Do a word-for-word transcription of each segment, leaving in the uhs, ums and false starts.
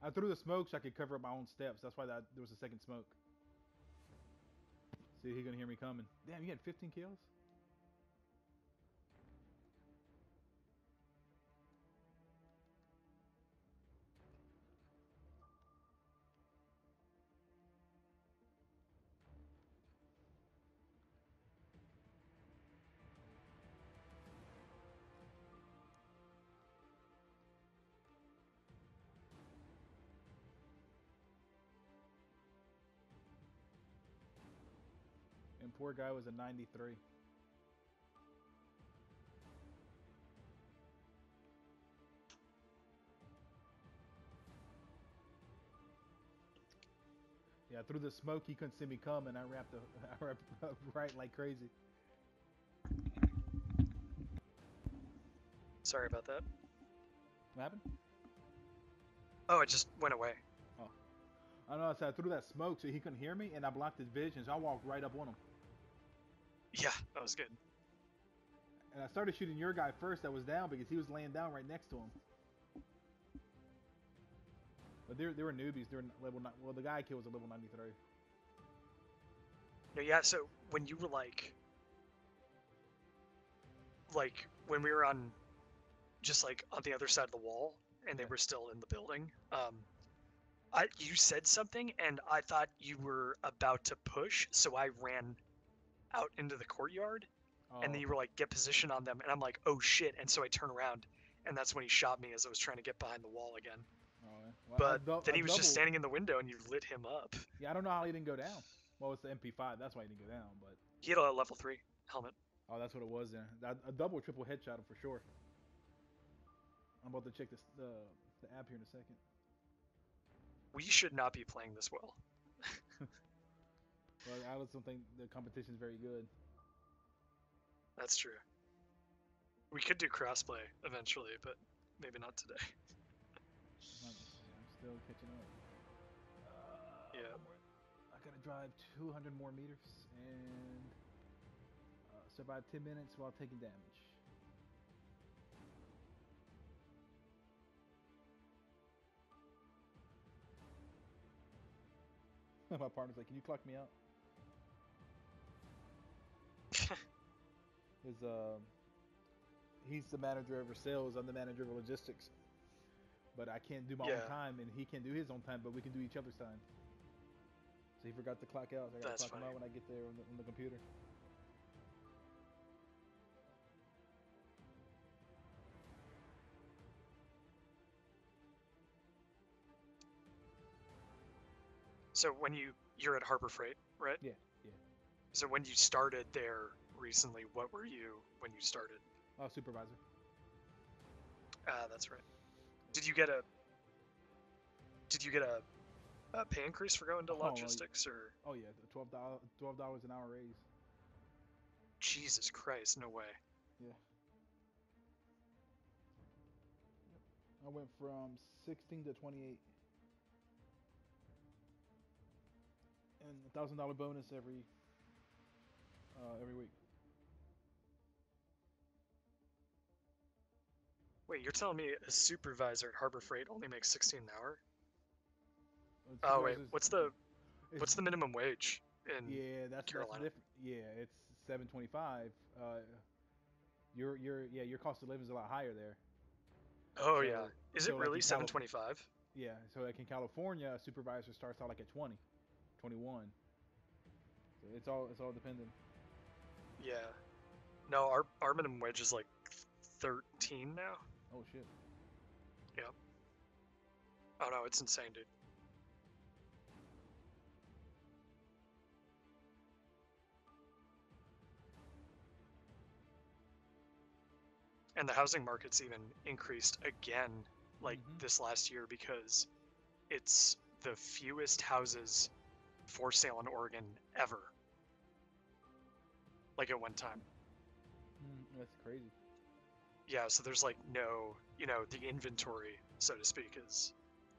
I threw the smoke so I could cover up my own steps. That's why that there was a second smoke. See, he gonna hear me coming. Damn, you had fifteen kills. And poor guy was a ninety-three. Yeah, through the smoke, he couldn't see me coming. I wrapped, the, I wrapped up right like crazy. Sorry about that. What happened? Oh, it just went away. Oh. I don't know, so I threw that smoke so he couldn't hear me, and I blocked his vision, so I walked right up on him. Yeah, that was good. And I started shooting your guy first that was down because he was laying down right next to him. But they they were newbies. They were level nine. Well, the guy I killed was a level ninety-three. No, yeah. So when you were like, like when we were on, just like on the other side of the wall, and they Yeah. were still in the building. Um, I you said something, and I thought you were about to push, so I ran out into the courtyard, and then Oh. you were like, get position on them, and I'm like, oh shit, and so I turn around, and that's when he shot me as I was trying to get behind the wall again. Oh, yeah. Well, I, But dou- then I he was just doubled. standing in the window, and you lit him up. Yeah, I don't know how he didn't go down. Well, it's the M P five. That's why he didn't go down. But He had a level three helmet. oh, that's what it was then. I, a double, or triple headshot him for sure. I'm about to check this the the app here in a second. We should not be playing this well. But I just don't think the competition is very good. That's true. We could do crossplay eventually, but maybe not today. I'm, I'm still catching up. Uh, Yeah. one more. I gotta drive two hundred more meters and uh, survive ten minutes while taking damage. My partner's like, "Can you clock me out?" His uh, he's the manager over sales. I'm the manager of logistics. But I can't do my Yeah. own time, and he can't do his own time. But we can do each other's time. So he forgot to clock out. So I gotta That's clock him funny. out when I get there on the, on the computer. So when you you're at Harbor Freight, right? Yeah, yeah. So when you started there recently, what were you when you started? Oh, supervisor. Ah, that's right. Did you get a Did you get a, a pay increase for going to Oh, well, logistics or? Oh yeah, the twelve dollars twelve dollars an hour raise. Jesus Christ, no way. Yeah. I went from sixteen to twenty-eight, and a thousand dollar bonus every uh, every week. Wait, you're telling me a supervisor at Harbor Freight only makes sixteen an hour? Uh, Oh wait, supervisors- what's the it's- what's the minimum wage in yeah, that's Carolina? that's different. Yeah, it's seven twenty-five. Uh, your your yeah your cost of living is a lot higher there. Oh So- yeah. Is so it like really in seven Cali- twenty-five? Yeah, so like in California, a supervisor starts out like at twenty, twenty-one. So it's all it's all dependent. Yeah. No, our our minimum wage is like thirteen now. Oh shit. Oh no, it's insane, dude. And the housing market's even increased again, like Mhm. this last year, because it's the fewest houses for sale in Oregon ever. Like at one time. Mm, that's crazy. Yeah, so there's like no, you know, the inventory, so to speak, is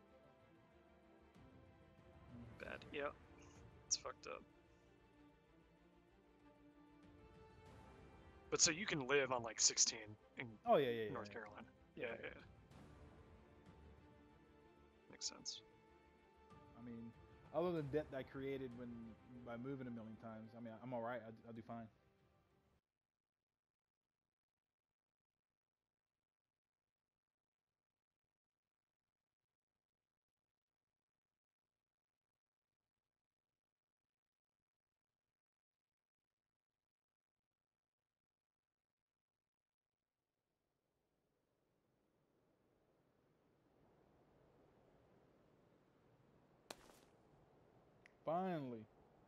Mm. bad. Yeah, it's fucked up. But so you can live on like sixteen in Oh yeah, yeah, yeah. North yeah. Carolina. Yeah, yeah, yeah. makes sense. I mean, other than debt that I created when by moving a million times, I mean, I'm all right. I, I'll do fine. Finally.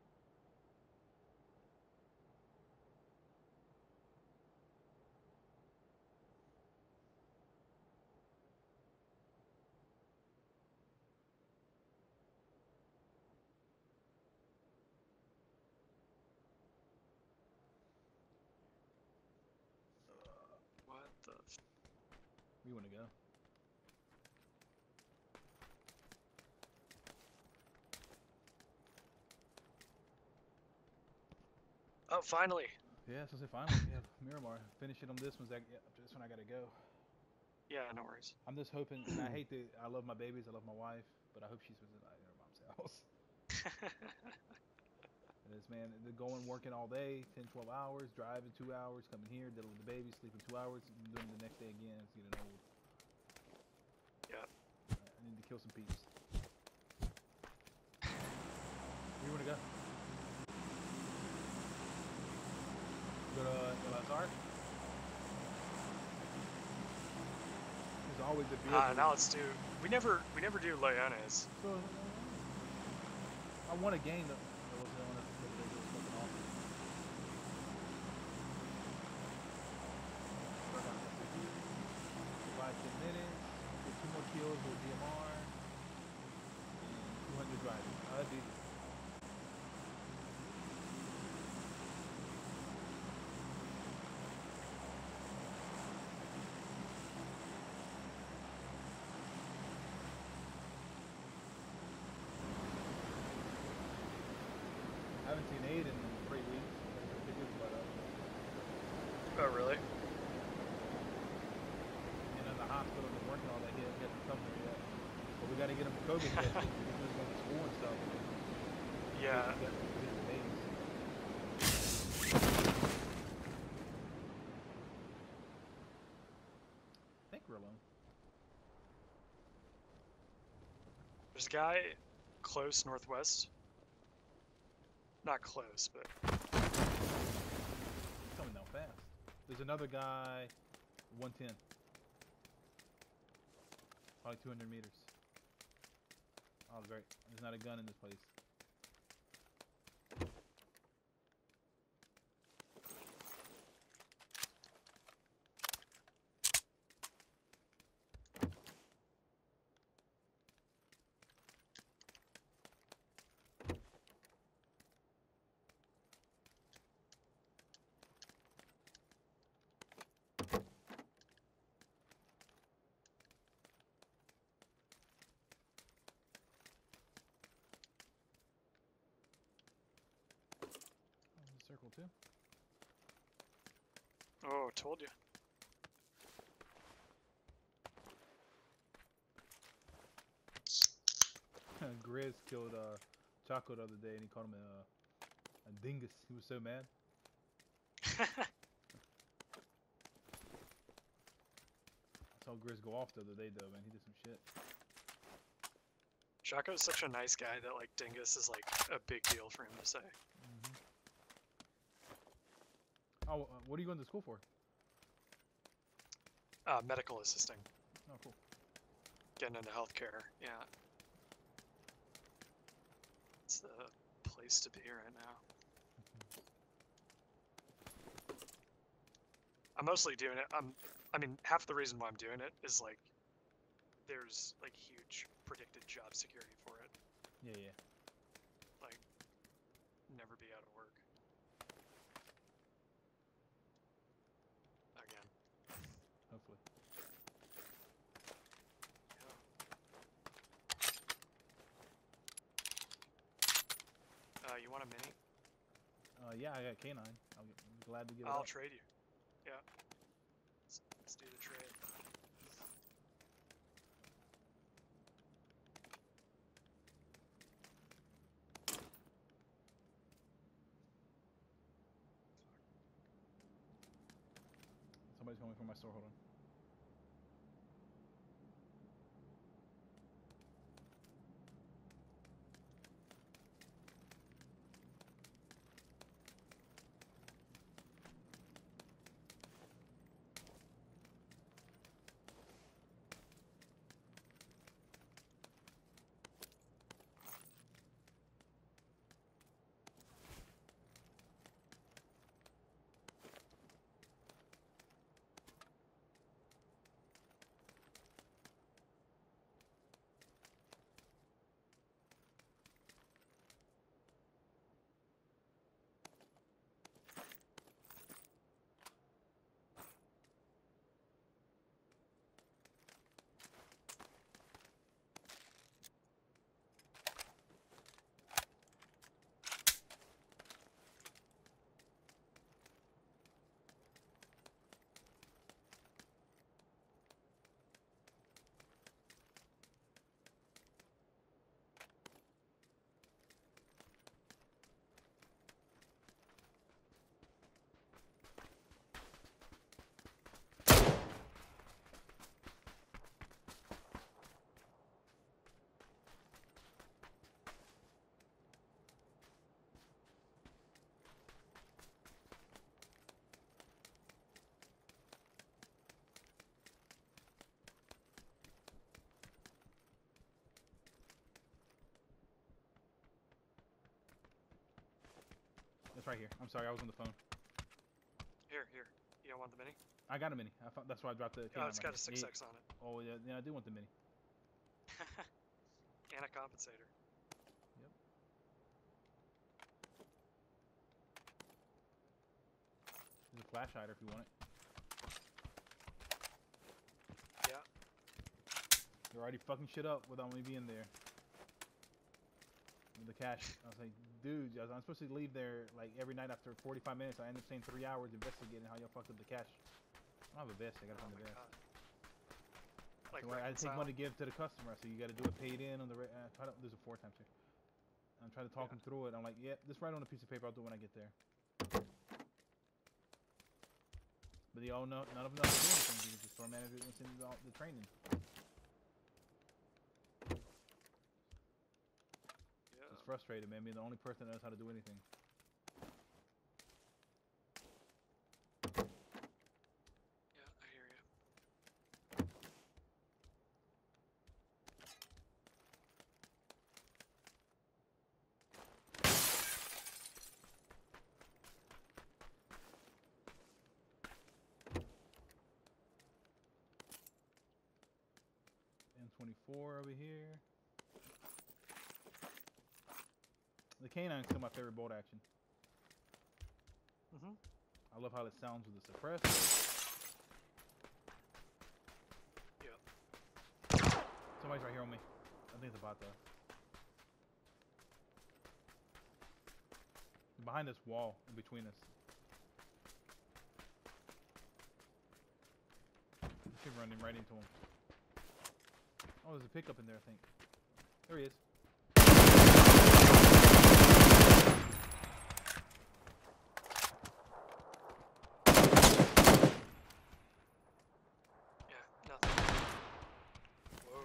What the? F You want to go? Oh, finally. Yeah, so say finally. Yeah, Miramar. Finish it on this one. Yeah, this one I gotta go. Yeah, no worries. I'm just hoping, and I hate to, I love my babies, I love my wife, but I hope she's visiting at her mom's house. And this man, they're going, working all day, ten, twelve hours, driving two hours, coming here, dealing with the baby, sleeping two hours, and doing it the next day again. It's getting old. Yeah. I need to kill some peeps. Where you want to go? Go to L S R? There's always a vehicle. Uh, now let's do. We never, we never do Leones. So, I won a game that that was on it the other day. That was fucking awesome. Start out with fifty, five, ten minutes, get two more kills with D M R, and two hundred driving. Oh, that's easy. I haven't seen Aid in three weeks. But, uh, Oh, really? you know, the hospital been working all that. He hasn't come there yet. But we got to get him COVID tested because he's going to school and stuff. Yeah. He got- he got the babies. I think we're alone. There's a guy close northwest. Not close, but He's coming down fast. There's another guy, one ten. Probably two hundred meters. Oh, great. There's not a gun in this place. Circle two. oh, told you. Grizz killed uh, Chaco the other day, and he called him a, a dingus. He was so mad. I saw Grizz go off the other day, though, man. He did some shit. Chaco's such a nice guy that like dingus is like a big deal for him to say. Mm-hmm. Oh, uh, what are you going to school for? Uh, medical assisting. Oh, cool. Getting into healthcare. Yeah. It's the place to be right now. I'm mostly doing it. I'm. I mean, half the reason why I'm doing it is like, there's like huge predicted job security for it. Yeah, yeah. Like, never be out of work. Again. Hopefully. Yeah. Uh, you want a mini? Uh, yeah, I got K nine. I'll get, I'm glad to give it I'll up. trade you. Yeah. Let's, let's do the trade. Somebody's coming from my store. Hold on. It's right here. I'm sorry, I was on the phone. Here, here. You don't want the mini? I got a mini. I found, that's why I dropped the. Oh, it's got right a six X on it. Oh yeah, yeah, I do want the mini. And a compensator. Yep. There's a flash hider if you want it. Yeah. You're already fucking shit up without me being there. With the cash, I was like, dude, I was, I'm supposed to leave there like every night after forty-five minutes. I end up staying three hours investigating how y'all fucked up the cash. I don't have a vest. I gotta Oh find my the vest. god. Like So I, I take reconcile? money to give to the customer, so you got to do it paid in on the. Re uh, try to, there's a four times here. I'm trying to talk Yeah. him through it. I'm like, yeah, just write on a piece of paper. I'll do it when I get there. But they all know, none of them know how to do anything because the store manager didn't send all the training. Yeah. It's frustrated, man. Being the only person that knows how to do anything. Yeah, I hear you. M twenty-four over here. The canine's still my favorite bolt action. Mm-hmm. I love how it sounds with the suppressor. Yep. Somebody's right here on me. I think it's a bot though. Behind this wall, in between us. Keep running right into him. Oh, there's a pickup in there, I think. There he is. Yeah, nothing. Whoa.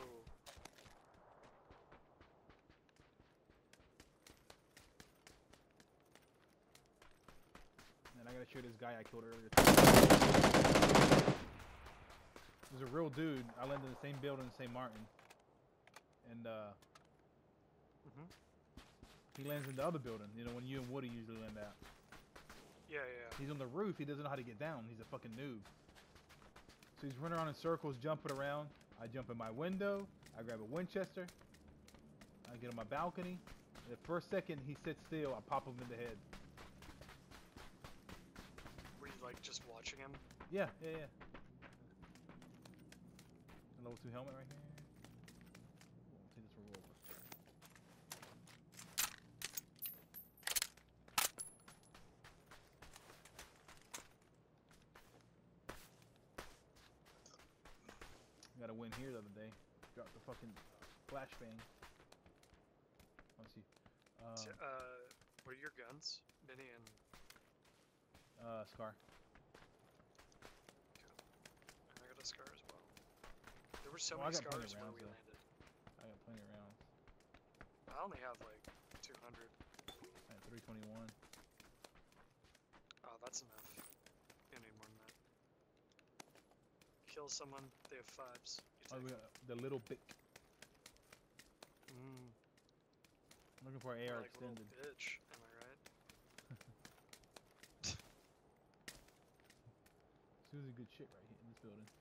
And I gotta shoot this guy I killed earlier. There's a real dude. I landed in the same building in Saint Martin. And uh Mm-hmm. he lands in the other building, you know, when you and Woody usually land out. Yeah, yeah. He's on the roof, he doesn't know how to get down. He's a fucking noob. So he's running around in circles, jumping around. I jump in my window, I grab a Winchester, I get on my balcony. The first second he sits still, I pop him in the head. Were you like just watching him? Yeah, yeah, yeah. A level two helmet right here. Ooh, I'll take this revolver. Got a win here the other day. Dropped the fucking flashbang. Let's see. Uh, So, uh, what are your guns? Mini and... uh, Scar. Okay. got a scar as well. There were so Well, I many got plenty scars of where rounds, we though. landed. I got plenty of rounds. I only have like two hundred. I had three twenty-one. Oh, that's enough. You need more than that. Kill someone, they have fives. You Oh, take we them. got the little bit. Mm, I'm looking for an A you're R like a little extended. bitch, am I right? Susie, good shit right here in this building.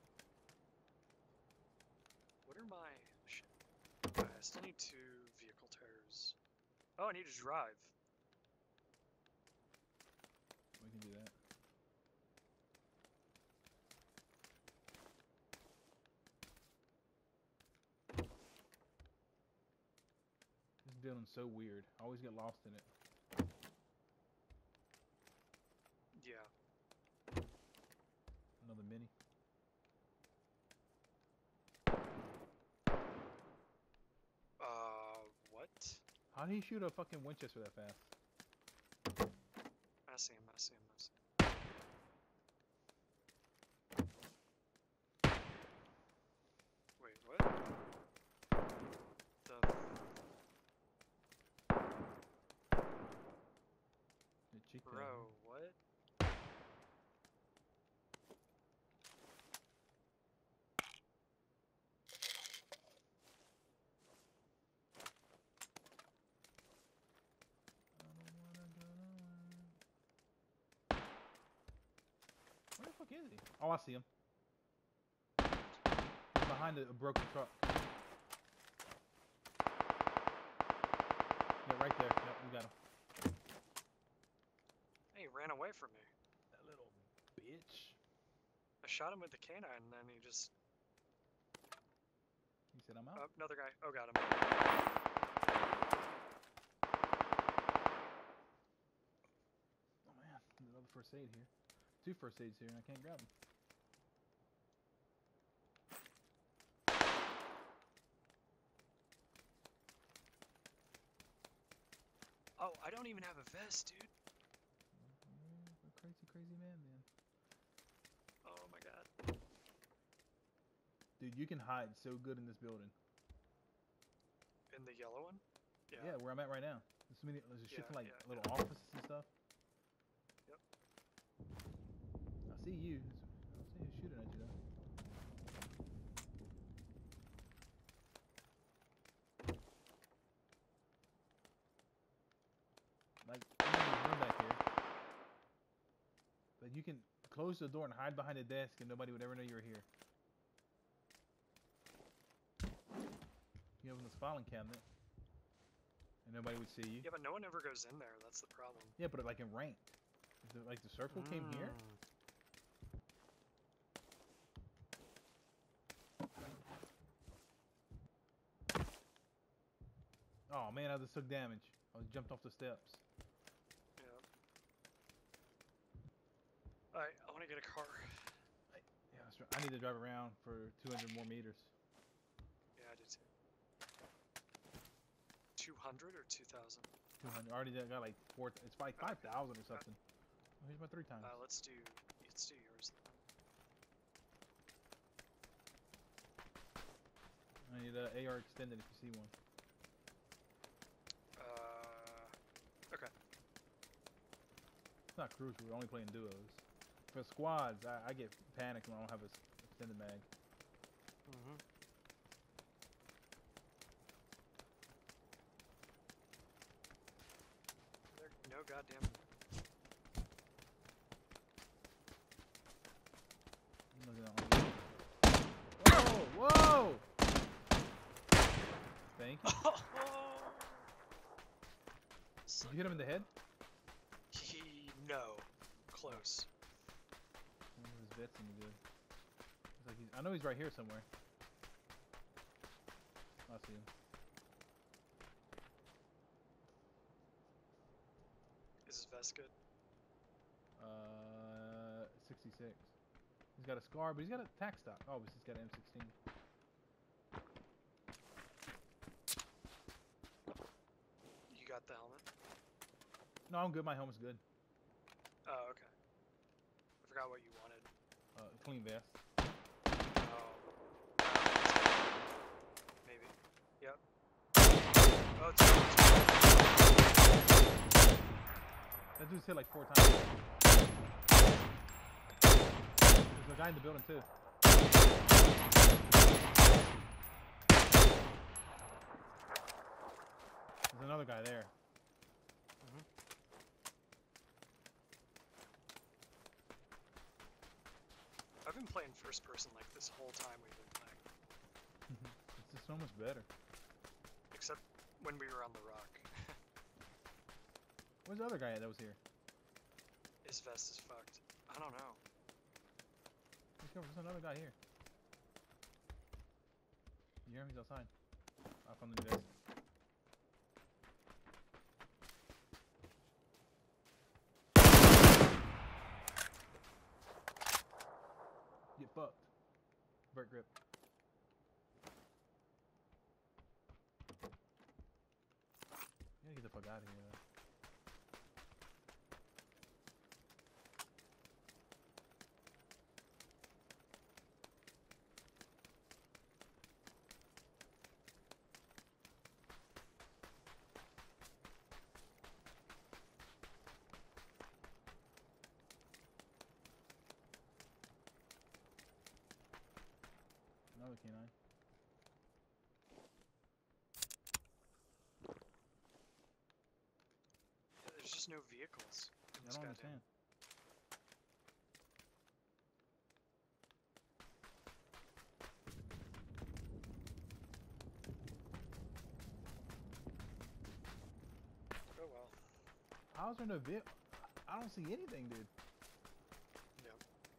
What are my shit? Okay, I still need two vehicle tires. Oh, I need to drive. We can do that. This building's so weird. I always get lost in it. Yeah. Another mini. Uh, what? How did he shoot a fucking Winchester that fast? I see him, I see him, I see him. Wait, what? The... The cheek tag. Bro, what? Where the fuck is he? Oh, I see him. He's behind a, a broken truck. Yeah, right there. Yep, we got him. Hey, he ran away from me. That little bitch. I shot him with the canine and then he just... He said, I'm out. Oh, another guy. Oh, got him. Oh man, there's another first aid here. Two first aids here and I can't grab them. Oh, I don't even have a vest, dude. Yeah, a crazy, crazy man, man. Oh my god. Dude, you can hide so good in this building. In the yellow one? Yeah, where I'm at right now. There's, so many, there's a shit Yeah, ton like yeah, little yeah. offices and stuff. Yep. I see you. I see you shooting at you though. Like, I'm in this room back here. But you can close the door and hide behind the desk and nobody would ever know you were here. You open this filing cabinet and nobody would see you. Yeah, but no one ever goes in there. That's the problem. Yeah, but like in ranked. If the, like the circle came here. Mm. Oh man, I just took damage. I was jumped off the steps. Yeah. Alright, I want to get a car. I, yeah, that's right. I need to drive around for two hundred more meters. Yeah, I do too. two hundred or two thousand? two hundred. I already did- got like four. It's like five thousand or something. Oh, here's my three times. Uh, let's do, let's do yours then. I need a A R extended if you see one. Uh, okay. It's not crucial. We're only playing duos. For squads, I, I get panicked when I don't have a s- extended mag. Mm-hmm. There, no goddamn. I'm looking at all these. Whoa! Whoa! Thank you. Did you hit him in the head? He, no. Close. I wonder if his vet's any good. It's like he's, I know he's right here somewhere. I see him. Is his vest good? Uh, sixty-six. He's got a scar, but he's got a tack stock. Oh, but he's got an M sixteen. You got the helmet? No, I'm good. My helmet's good. Oh, okay. I forgot what you wanted. Uh, clean vest. Oh, it's it's- That dude's hit like four times. There's a guy in the building too. There's another guy there. Mhm. I've been playing first person like this whole time we've been playing. It's just so much better. Except when we were on the rock. Where's the other guy that was here? His vest is fucked. I don't know. There's another guy here. You hear him? He's outside. Up on the vest. Get fucked. Vert grip. Yeah, get the fuck out of here. Though. Another K nine. Yeah, there's just no vehicles. in I this don't goddamn- understand. Oh well. How's there no vid? I don't see anything, dude. No.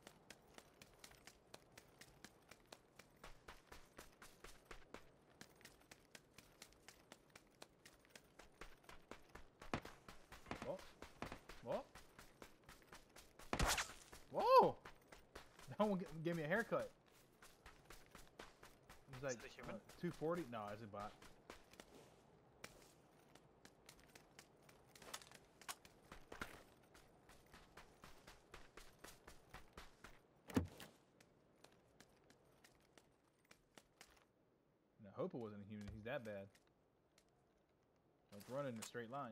Whoa. Whoa. Whoa! That one g- gave me a haircut. It was Is like that a human? uh, two forty. No, it's a bot. And I hope it wasn't a human. He's that bad. Like running in a straight line.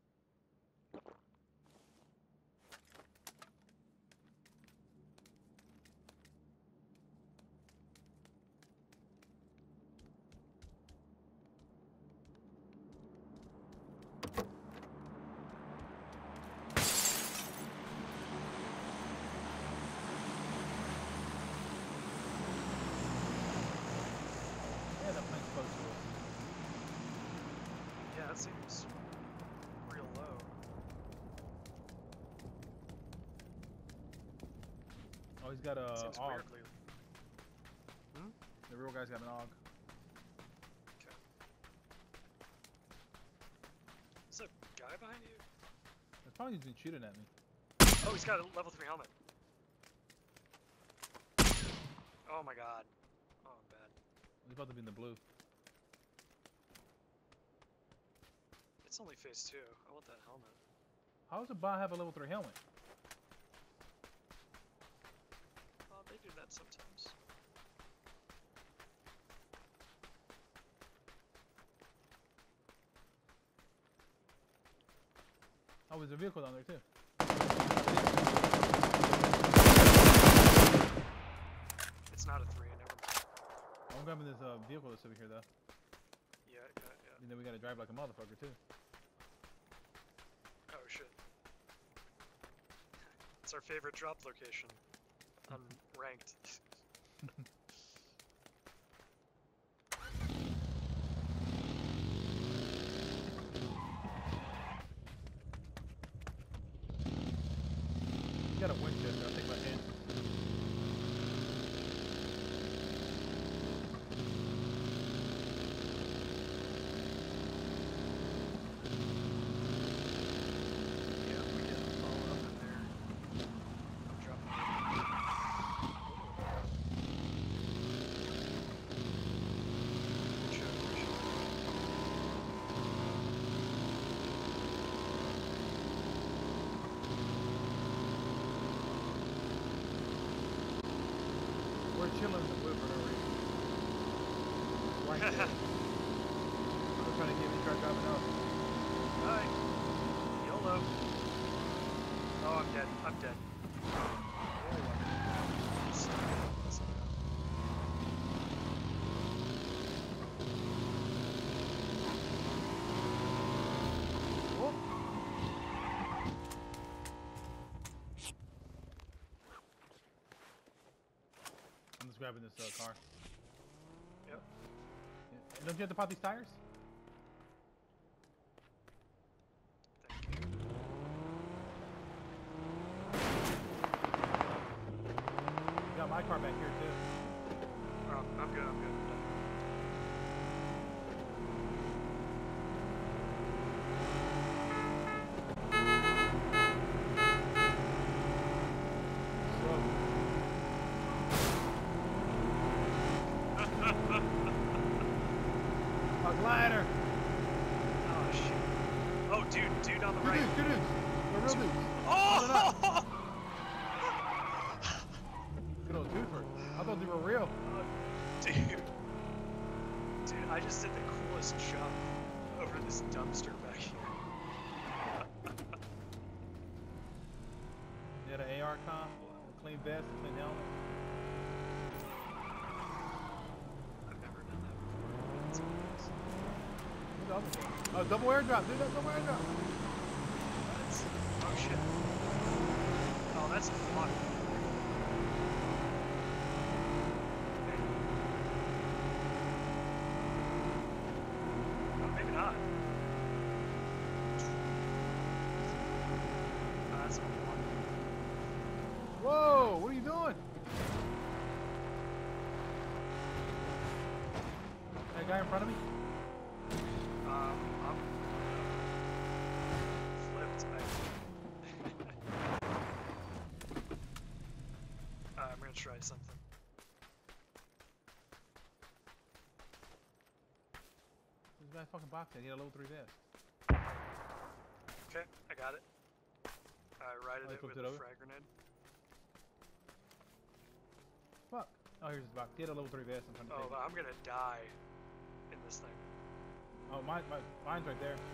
Yeah, that plane's close to us. Yeah, that seems real low. Oh, he's got a seems A U G. weirdly. Hmm? The real guy's got an A U G. Okay. Is there a guy behind you? That's probably he's been shooting at me. Oh, he's got a level three helmet. Oh my god. Oh, I'm bad. He's about to be in the blue. It's only phase two. I want that helmet. How does a bot have a level three helmet? Oh, they do that sometimes. Oh, there's a vehicle down there too. It's not a three, never mind. I'm grabbing this uh, vehicle that's over here though. Yeah, yeah, yeah. And then we gotta drive like a motherfucker too. Oh shit. It's our favorite drop location. Unranked. You got a Winchester, I'll take my hand. Yeah, we get all up in there. I'm dropping. Good shot, good shot. We're chilling in the blue for no reason. Right there. I'm trying trying to get me, start driving up. Alright. YOLO. Oh, I'm dead. I'm dead. Oh. I'm just grabbing this uh, car. Yep. Yeah. Don't you have to pop these tires? Thank you. Got my car back here too. Oh, I'm good. I'm good. I'm done. A glider! Oh shit. Oh, dude, dude on the Two right. dudes, two dudes. They're real dudes. Oh! Good old twofer. I thought they were real. Oh, dude. Dude, I just did the coolest jump over this dumpster back here. You had an A R comp, a clean vest, a clean helmet. I've never done that before. That's nice. What's the other one? Oh, double airdrop, dude, that's double airdrop. That's, oh shit. Oh, that's fun. Oh, maybe not. Oh, that's fun. Whoa, what are you doing? That guy in front of me? Um, I'm flipped. I... uh, I'm gonna try something. This guy fucking boxing. He had a level three vest. Okay, I got it. I righted Oh, you it with flipped it a over? frag grenade. Fuck. Oh, here's his box. He had a level three vest. I'm trying to Oh, take but it. I'm gonna die in this thing. Oh, mine, my, mine's right there.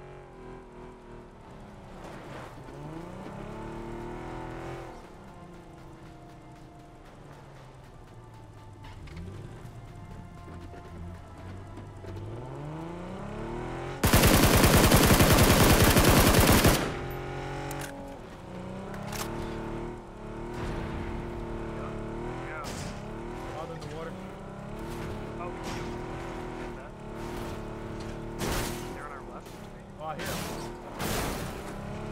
Yeah. All in the water. Oh, we can get that. They're on our left. Oh, I hear him.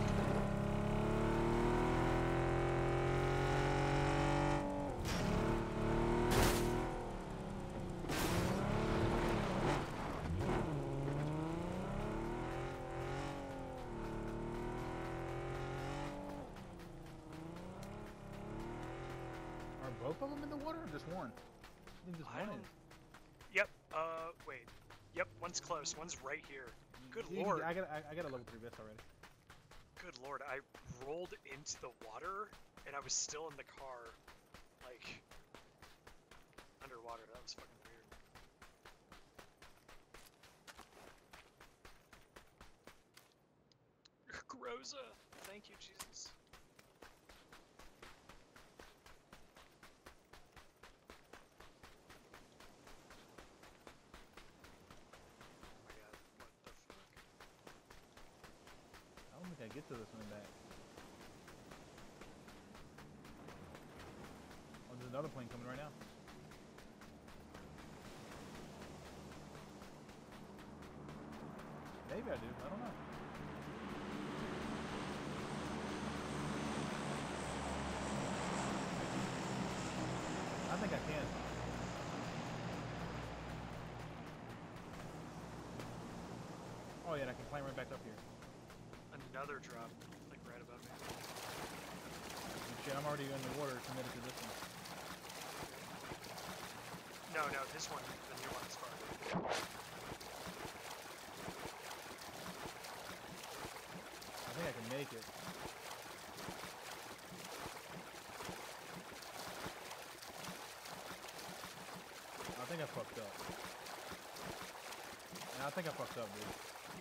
Are both of them in the water or just one? I think just I one don't- is. Yep. Uh, wait. Yep. One's close. One's right here. Good You- you- lord. I got, I, I got a level three vest already. Good lord. I rolled into the water and I was still in the car, like underwater. That was fucking weird. Groza. Thank you, Jesus. Oh my god, what the fuck? I don't think I get to this one back. Oh, there's another plane coming right now. Maybe I do. I don't know. I think I can. Oh yeah, and I can climb right back up here. Another drop, like right above me. And shit, I'm already in the water committed to this one. No, no, this one, the new one's farther. I think I can make it. I think I fucked up. I think I fucked up, dude.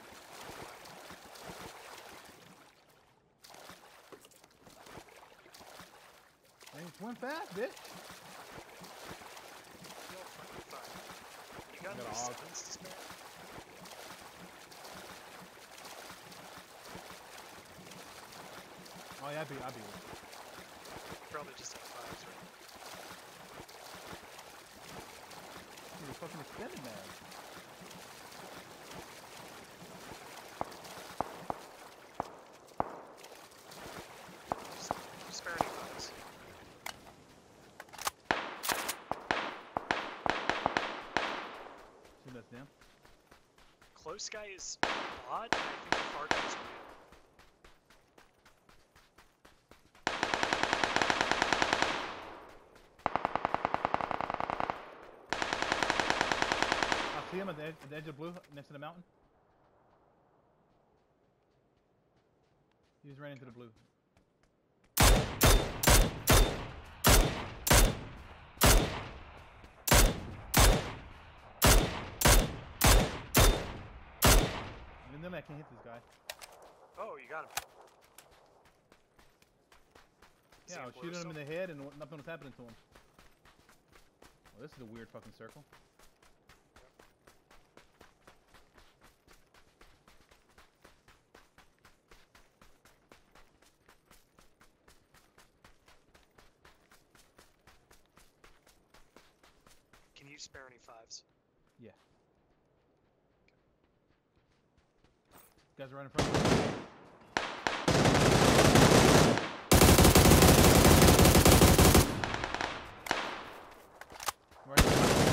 Man, you swim fast, bitch. You're fucking fine. You got I got any a hog. sevens to spare? Oh yeah, I'd be, I'd be. Probably just have fives, right? Dude, the fucking extended mag. Just, just spare any fives. See that's them. Close guy is odd, and I think the far guy is real. See him at the edge, at the edge of blue, next to the mountain? He just ran into the blue. Even then I can't hit this guy. Oh, you got him. Is Yeah, he I in was blue shooting him in still? the head and nothing was happening to him. Well, this is a weird fucking circle. Can you spare any fives? Yeah. Guys are right in front of me. Right.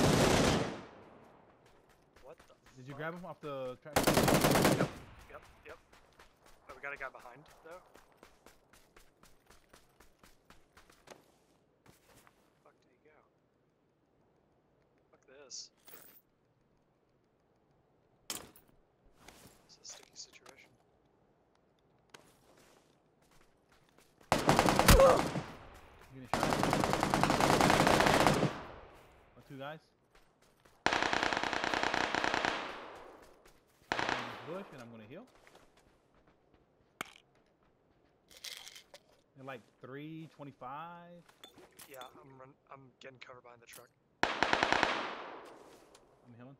What the Did you fuck? grab him off the track? Yep, yep, yep. Oh, we got a guy behind, though. Fuck did he go? Fuck this. It's a sticky situation. You gonna shot? Oh, two guys. I'm in this bush and I'm gonna heal. They're like three twenty-five. Yeah, I'm run I'm getting cover behind the truck. I'm healing.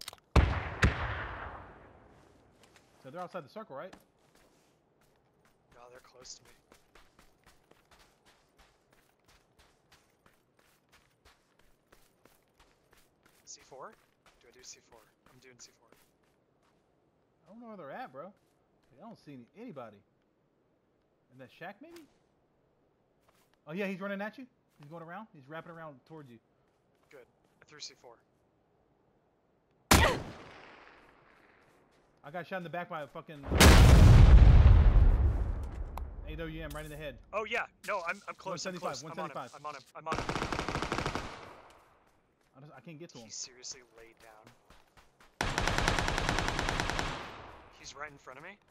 So they're outside the circle, right? No, they're close to me. C four? Do I do C four? I'm doing C four. I don't know where they're at, bro. I don't see any, anybody. In that shack, maybe? Oh yeah, he's running at you. He's going around. He's wrapping around towards you. Good. I threw C four. I got shot in the back by a fucking A W M right in the head. Oh yeah, no, I'm I'm close. I'm close. I'm on him. one seventy-five. I'm on him. I'm on him. I, just, I can't get to him. He's seriously laid down. He's right in front of me.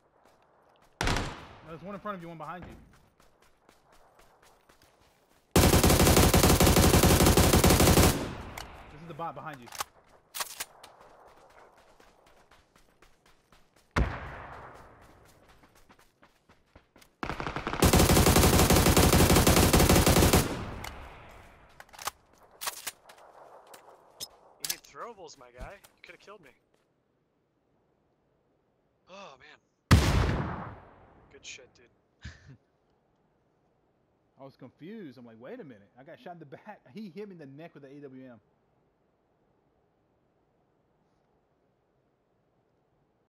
No, there's one in front of you, one behind you. This is the bot behind you. You need throwables, my guy. You could have killed me. Oh man. Good shit, dude. I was confused. I'm like, wait a minute. I got shot in the back. He hit me in the neck with the A W M.